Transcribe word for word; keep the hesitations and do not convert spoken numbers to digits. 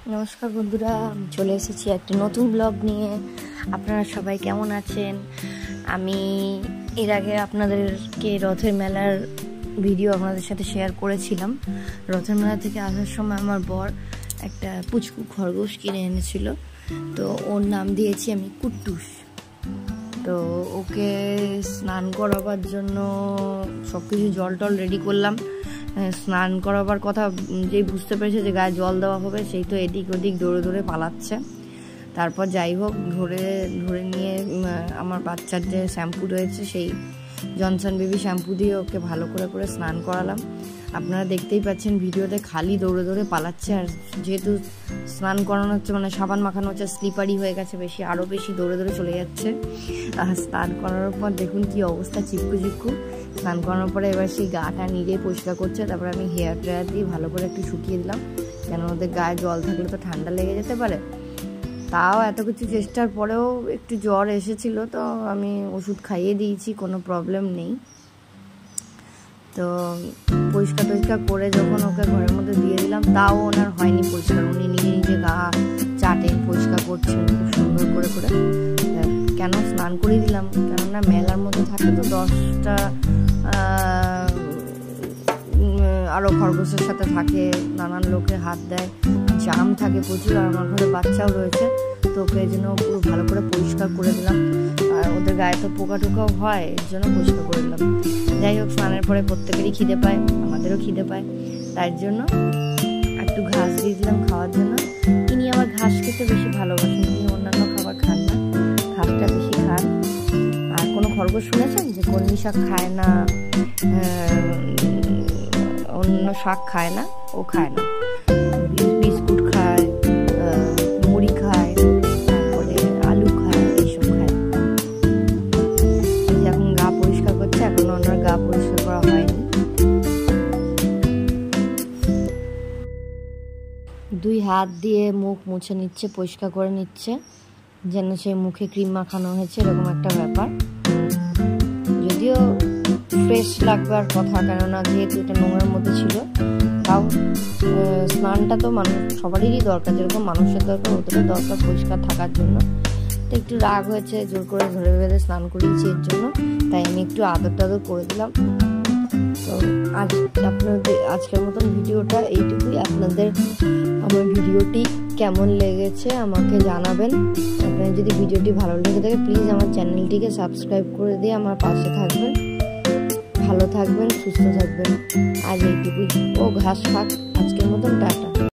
নমস্কার বন্ধুরা, আমি চলে এসেছি একটা নতুন ব্লগ নিয়ে। আপনারা সবাই কেমন আছেন? আমি এর আগে আপনাদেরকে রথের মেলার ভিডিও আপনাদের সাথে শেয়ার করেছিলাম। রথের মেলা থেকে আসার সময় আমার বর একটা পুচকু খরগোশ কিনে এনেছিল, তো ওর নাম দিয়েছি আমি কুট্টুস। তো ওকে স্নান করাবার জন্য সব কিছু জল টল রেডি করলাম। স্নান করাবার কথা যেই বুঝতে পেরেছে যে গায়ে জল দেওয়া হবে, সেই তো এদিক ওদিক দৌড়ে দৌড়ে পালাচ্ছে। তারপর যাই হোক ধরে ধরে নিয়ে আমার বাচ্চার যে শ্যাম্পু রয়েছে সেই জনসন বেবি শ্যাম্পু দিয়ে ওকে ভালো করে করে স্নান করালাম। আপনারা দেখতেই পাচ্ছেন ভিডিওতে খালি দৌড়ে দৌড়ে পালাচ্ছে। আর যেহেতু স্নান করানো হচ্ছে, মানে সাবান মাখানো হচ্ছে, স্লিপারি হয়ে গেছে বেশি, আরও বেশি দৌড়ে দৌড়ে চলে যাচ্ছে। আর স্নান করানোর পর দেখুন কি অবস্থা, চিপকু চিপকু। স্নান করানোর পরে এবার সেই গাটা নিজেই পরিষ্কার করছে। তারপরে আমি হেয়ার ড্রায়ার দিয়ে ভালো করে একটু শুকিয়ে দিলাম, কেন ওদের গায়ে জল থাকলে তো ঠান্ডা লেগে যেতে পারে। তাও এত কিছু চেষ্টার পরেও একটু জ্বর এসেছিলো, তো আমি ওষুধ খাইয়ে দিয়েছি, কোনো প্রবলেম নেই। তো পরিষ্কার টরিষ্কার করে যখন ওকে ঘরের মধ্যে দিয়ে দিলাম, তাও ওনার হয়নি পরিষ্কার। উনি নিজে নিজে গা চাটে পরিষ্কার করছেন খুব সুন্দর করে করে। কেন স্নান করিয়ে দিলাম, কেননা মেলার মধ্যে থাকে তো দশটা আরও খরগোশের সাথে থাকে, নানান লোকে হাত দেয়, জাম থাকে প্রচুর। আর আমার ঘরে বাচ্চাও রয়েছে, তো ওকে এই জন্য পুরো ভালো করে পরিষ্কার করে দিলাম। আর ওদের গায়ে তো পোকা টোকাও হয়, এর জন্য পরিষ্কার করে দিলাম। যাই হোক, স্নানের পরে প্রত্যেকেরই খিদে পায়, আমাদেরও খিদে পায়, তাই জন্য একটু ঘাস দিয়ে দিলাম খাওয়ার জন্য। তিনি আবার ঘাস খেতে বেশি ভালোবাসেন, তিনি অন্যান্য খাবার খান না, ঘাসটা বেশি খান। আর কোনো খরগোশ শুনেছেন যে কলমি শাক খায় না, অন্য শাক খায় না? ও খায় না, বিস্কুট খায়, মুড়ি খায়, তারপরে আলু খায়, এইসব খায়। এখন গা পরিষ্কার করছে, এখন ওনার গা পরিষ্কার করা হয়নি। দুই হাত দিয়ে মুখ মুছে নিচ্ছে, পরিষ্কার করে নিচ্ছে, যেন সে মুখে ক্রিম মাখানো হয়েছে এরকম একটা ব্যাপার। যদিও ফ্রেশ লাগবার কথা, কেননা যেহেতু এটা নোংরার মধ্যে ছিল, তাও স্নানটা তো মানুষ সবারই দরকার, যেরকম মানুষের দরকার ওদেরও দরকার পরিষ্কার থাকার জন্য। তো একটু রাগ হয়েছে, জোর করে ধরে বেঁধে স্নান করিয়েছি এর জন্য, তাই আমি একটু আদর টাদর করে দিলাম। তো আজ আপনাদের আজকের মতন ভিডিওটা এইটুকুই। আপনাদের আমার ভিডিওটি কেমন লেগেছে আমাকে জানাবেন। আপনার যদি ভিডিওটি ভালো লেগে থাকে প্লিজ আমার চ্যানেলটিকে সাবস্ক্রাইব করে দিয়ে আমার পাশে থাকবেন। ভালো থাকবেন, সুস্থ থাকবেন। আজ এইটুকুই। ও ঘাস খাক, আজকের মতন টাটা।